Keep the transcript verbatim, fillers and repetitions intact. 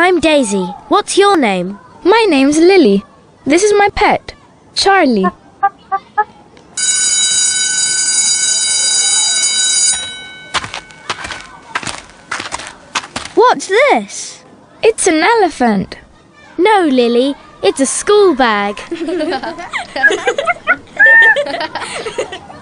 I'm Daisy. What's your name? My name's Lily. This is my pet, Charlie. What's this? It's an elephant. No, Lily, it's a school bag.